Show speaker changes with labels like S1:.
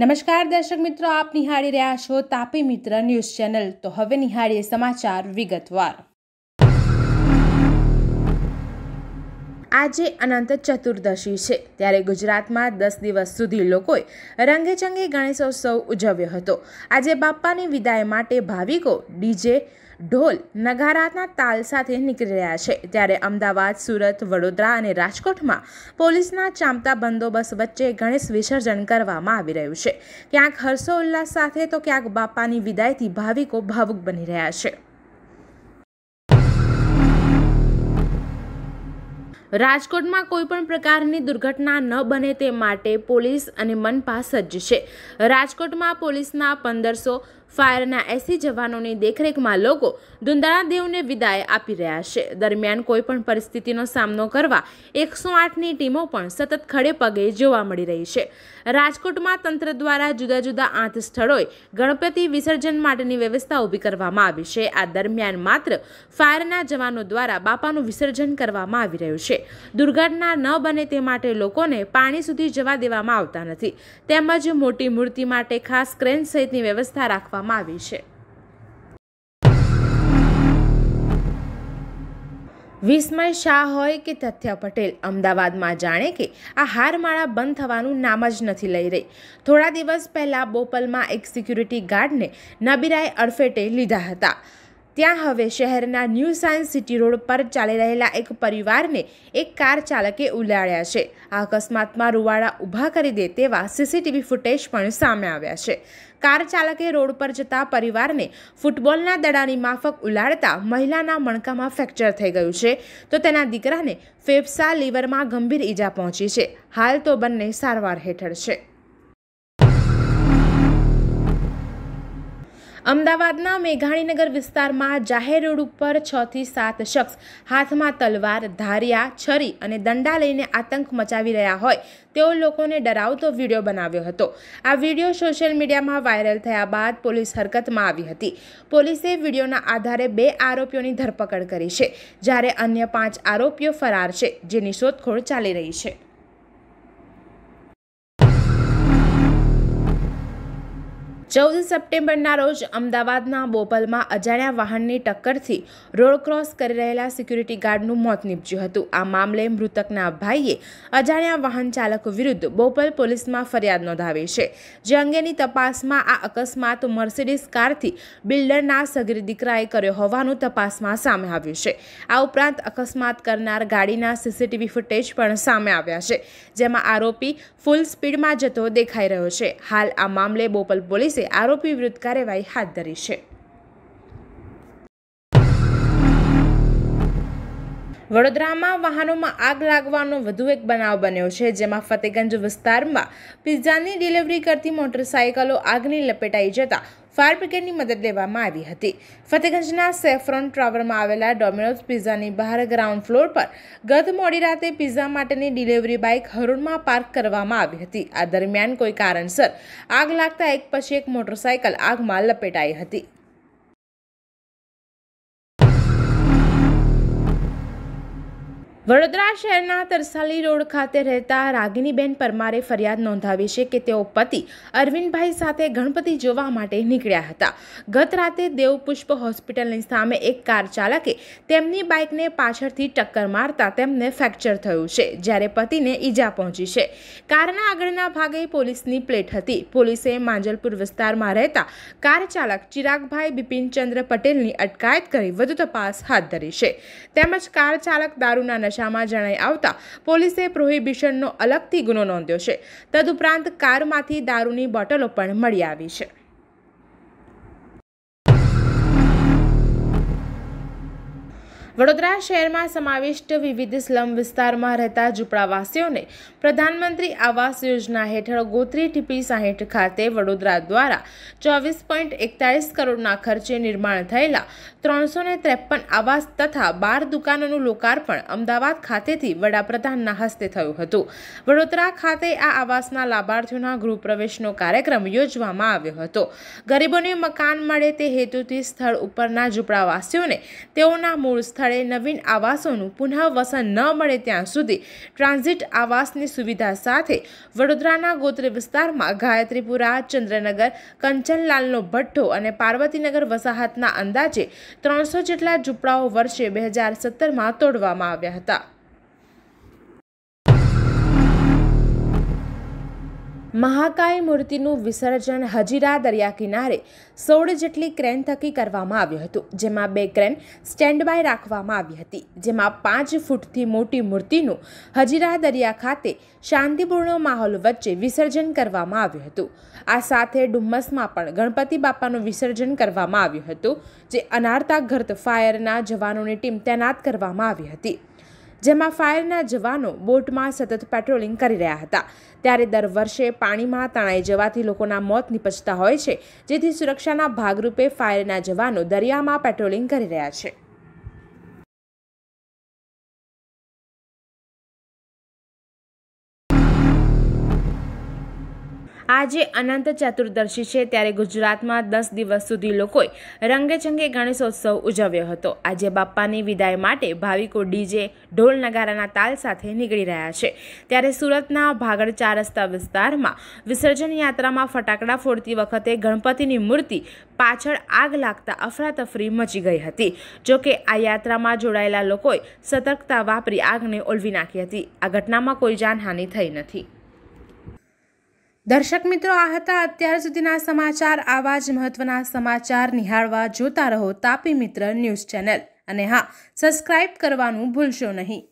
S1: નમસ્કાર દર્શક મિત્રો, આપ નિહાળી રહ્યા છો તાપી મિત્ર ન્યૂઝ ચેનલ। તો હવે નિહાળીએ સમાચાર વિગતવાર। આજે અનંત ચતુર્દશી છે, ત્યારે ગુજરાતમાં 10 દિવસ સુધી લોકોએ રંગેચંગે ગણેશોત્સવ ઉજવ્યો હતો। આજે બાપ્પાની વિદાય માટે ભાવિકો ડીજે, ઢોલ, નગારાના તાલ સાથે નીકળી રહ્યા છે, ત્યારે અમદાવાદ, સુરત, વડોદરા અને રાજકોટમાં પોલીસના ચાંપતા બંદોબસ્ત વચ્ચે ગણેશ વિસર્જન કરવામાં આવી રહ્યું છે। ક્યાંક હર્ષોલ્લાસ સાથે તો ક્યાંક બાપ્પાની વિદાયથી ભાવિકો ભાવુક બની રહ્યા છે। રાજકોટમાં કોઈપણ પ્રકારની દુર્ઘટના ન બને તે માટે પોલીસ અને મનપા સજ્જ છે। રાજકોટમાં પોલીસના 1500 ફાયરના 80 જવાનોની દેખરેખમાં લોકો દુંદાળા દેવને વિદાય આપી રહ્યા છે। દરમિયાન કોઈપણ પરિસ્થિતિનો સામનો કરવા 108ની ટીમો પણ સતત ખડે પગે જોવા મળી રહી છે। રાજકોટમાં તંત્ર દ્વારા જુદા જુદા 8 સ્થળોએ ગણપતિ વિસર્જન માટેની વ્યવસ્થા ઊભી કરવામાં આવી છે। આ દરમિયાન માત્ર ફાયરના જવાનો દ્વારા બાપાનું વિસર્જન કરવામાં આવી રહ્યું છે। દુર્ઘટના ન બને તે માટે લોકોને પાણી સુધી જવા દેવામાં આવતા નથી, તેમજ મોટી મૂર્તિ માટે ખાસ ક્રેન સહિતની વ્યવસ્થા રાખવામાં આવી છે। વિસ્મય શાહ હોય કે તથ્ય પટેલ, અમદાવાદમાં જાણે કે આ હારમાળા બંધ થવાનું નામ જ નથી લઈ રહી। થોડા દિવસ પહેલા બોપલમાં એક સિક્યુરિટી ગાર્ડને નબીરાએ અડફેટે લીધા હતા। ત્યાં હવે શહેરના ન્યૂ સાયન્સ સિટી રોડ પર ચાલી રહેલા એક પરિવારને એક કાર ચાલકે ઉલાળ્યા છે। આ અકસ્માતમાં રૂવાડા ઊભા કરી દે તેવા સીસીટીવી ફૂટેજ પણ સામે આવ્યા છે। કાર ચાલકે રોડ પર જતા પરિવારને ફૂટબોલના દડાની માફક ઉલાળતા મહિલાના મણકામાં ફ્રેક્ચર થઈ ગયું છે, તો તેના દીકરાને ફેફસા, લીવરમાં ગંભીર ઈજા પહોંચી છે। હાલ તો બંને સારવાર હેઠળ છે। અમદાવાદના મેઘાણીનગર વિસ્તારમાં જાહેર રોડ ઉપર 6 થી 7 શખ્સ હાથમાં તલવાર, ધારિયા, છરી અને દંડા લઈને આતંક મચાવી રહ્યા હોય તેવો લોકોને ડરાવતો વિડીયો બનાવ્યો હતો। આ વિડીયો સોશિયલ મીડિયામાં વાયરલ થયા બાદ પોલીસ હરકતમાં આવી હતી। પોલીસે વિડીયોના આધારે 2 આરોપીઓની ધરપકડ કરી છે, જ્યારે અન્ય 5 આરોપીઓ ફરાર છે, જેની શોધખોળ ચાલી રહી છે। 14 સપ્ટેમ્બરના રોજ અમદાવાદના બોપલમાં અજાણ્યા વાહનની ટક્કરથી રોડ ક્રોસ કરી રહેલા સિક્યુરિટી ગાર્ડનું મોત નીપજ્યું હતું। આ મામલે મૃતકના ભાઈએ અજાણ્યા વાહન ચાલક વિરુદ્ધ બોપલ પોલીસમાં ફરિયાદ નોંધાવી છે, જે અંગેની તપાસમાં આ અકસ્માત મર્સિડીઝ કારથી બિલ્ડરના સગીર દીકરાએ કર્યો હોવાનું તપાસમાં સામે આવ્યું છે। આ ઉપરાંત અકસ્માત કરનાર ગાડીના સીસીટીવી ફૂટેજ પણ સામે આવ્યા છે, જેમાં આરોપી ફૂલ સ્પીડમાં જતો દેખાઈ રહ્યો છે। હાલ આ મામલે બોપલ પોલીસે આરોપી વિરુદ્ધ કાર્યવાહી હાથ ધરી છે। વડોદરામાં વાહનોમાં આગ લાગવાનો વધુ એક બનાવ બન્યો છે, જેમાં ફતેગંજ વિસ્તારમાં પિઝાની ડિલિવરી કરતી મોટરસાઇકલો આગની લપેટાઈ જતા ફાયર બ્રિગેડની મદદ લેવામાં આવી હતી। ફતેગંજના સેફ્રોન ટાવરમાં આવેલા ડોમિનોઝ પિઝાની બહાર ગ્રાઉન્ડ ફ્લોર પર ગત મોડી રાતે પિઝા માટેની ડિલિવરી બાઇક હરોળમાં પાર્ક કરવામાં આવી હતી। આ દરમિયાન કોઈ કારણસર આગ લાગતા એક પછી એક મોટરસાઇકલ આગમાં લપેટાઈ હતી। વડોદરા શહેરના તરસાલી રોડ ખાતે રહેતા રાગિનીબેન પરમારે ફરિયાદ નોંધાવી છે કે તેઓ પતિ અરવિંદભાઈ સાથે ગણપતિ જોવા માટે નીકળ્યા હતા। ગત રાતે દેવપુષ્પ હોસ્પિટલની સામે એક કાર ચાલકે તેમની બાઇકને પાછળથી ટક્કર મારતા તેમને ફ્રેક્ચર થયું છે, જ્યારે પતિને ઈજા પહોંચી છે। કારના આગળના ભાગે પોલીસની પ્લેટ હતી। પોલીસે માંજલપુર વિસ્તારમાં રહેતા કાર ચાલક ચિરાગભાઈ બિપિનચંદ્ર પટેલની અટકાયત કરી વધુ તપાસ હાથ ધરી છે, તેમજ કાર ચાલક દારૂના નશામાં જણાઈ આવતા પોલીસે પ્રોહિબિશનનો અલગથી ગુનો નોંધ્યો છે। તદુપરાંત કારમાંથી દારૂની બોટલો પણ મળી આવી છે। વડોદરા શહેરમાં સમાવિષ્ટ વિવિધ સ્લમ વિસ્તારમાં રહેતા ઝૂંપડાવાસીઓને પ્રધાનમંત્રી આવાસ યોજના હેઠળ ગોત્રી ટીપી 60 ખાતે વડોદરા દ્વારા 24.41 કરોડના ખર્ચે નિર્માણ થયેલા 353 આવાસ તથા 12 દુકાનોનું લોકાર્પણ અમદાવાદ ખાતેથી વડાપ્રધાનના હસ્તે થયું હતું। વડોદરા ખાતે આ આવાસના લાભાર્થીઓના ગૃહપ્રવેશનો કાર્યક્રમ યોજવામાં આવ્યો હતો। ગરીબોને મકાન મળે તે હેતુથી સ્થળ ઉપરના ઝૂંપડાવાસીઓને તેઓના મૂળ સ્થળે સ્થળે નવીન આવાસોનું પુનઃવસન ન મળે ત્યાં સુધી ટ્રાન્ઝિટ આવાસની સુવિધા સાથે વડોદરાના ગોત્રી વિસ્તારમાં ગાયત્રીપુરા, ચંદ્રનગર, કંચનલાલનો ભઠ્ઠો અને પાર્વતીનગર વસાહતના અંદાજે 300 જેટલા ઝૂંપડાઓ વર્ષે 2017માં તોડવામાં આવ્યા હતા. મહાકાય મૂર્તિનું વિસર્જન હજીરા દરિયા કિનારે 16 જેટલી ક્રેન થકી કરવામાં આવ્યું હતું, જેમાં 2 ક્રેન સ્ટેન્ડ બાય રાખવામાં આવી હતી, જેમાં 5 ફૂટથી મોટી મૂર્તિનું હજીરા દરિયા ખાતે શાંતિપૂર્ણ માહોલ વચ્ચે વિસર્જન કરવામાં આવ્યું હતું. આ સાથે ડુમ્મસમાં પણ ગણપતિ બાપાનું વિસર્જન કરવામાં આવ્યું હતું, જે અનારતા ઘર્ત ફાયરના જવાનોની ટીમ તૈનાત કરવામાં આવી હતી, જેમાં ફાયરના જવાનો બોટમાં સતત પેટ્રોલિંગ કરી રહ્યા હતા. ત્યારે દર વર્ષે પાણીમાં તણાઈ જવાથી લોકોના મોત નિપજતા હોય છે, જેથી સુરક્ષાના ભાગરૂપે ફાયરના જવાનો દરિયામાં પેટ્રોલિંગ કરી રહ્યા છે. આજે અનંત ચતુર્દશી છે, ત્યારે ગુજરાતમાં 10 દિવસ સુધી લોકોએ રંગેચંગે ગણેશોત્સવ ઉજવ્યો હતો. આજે બાપ્પાની વિદાય માટે ભાવિકો ડીજે, ઢોલ નગારાના તાલ સાથે નીકળી રહ્યા છે. ત્યારે સુરતના ભાગળ 4 રસ્તા વિસ્તારમાં વિસર્જન યાત્રામાં ફટાકડા ફોડતી વખતે ગણપતિની મૂર્તિ પાછળ આગ લાગતા અફરાતફરી મચી ગઈ હતી. જોકે આ યાત્રામાં જોડાયેલા લોકોએ સતર્કતા વાપરી આગને ઓલવી નાખી હતી. આ ઘટનામાં કોઈ જાનહાનિ થઈ નથી. દર્શક મિત્રો, આ હતા અત્યાર સુધીના સમાચાર. આવા જ મહત્વના સમાચાર નિહાળવા જોતા રહો તાપી મિત્ર ન્યૂઝ ચેનલ, અને હા, સબસ્ક્રાઇબ કરવાનું ભૂલશો નહીં.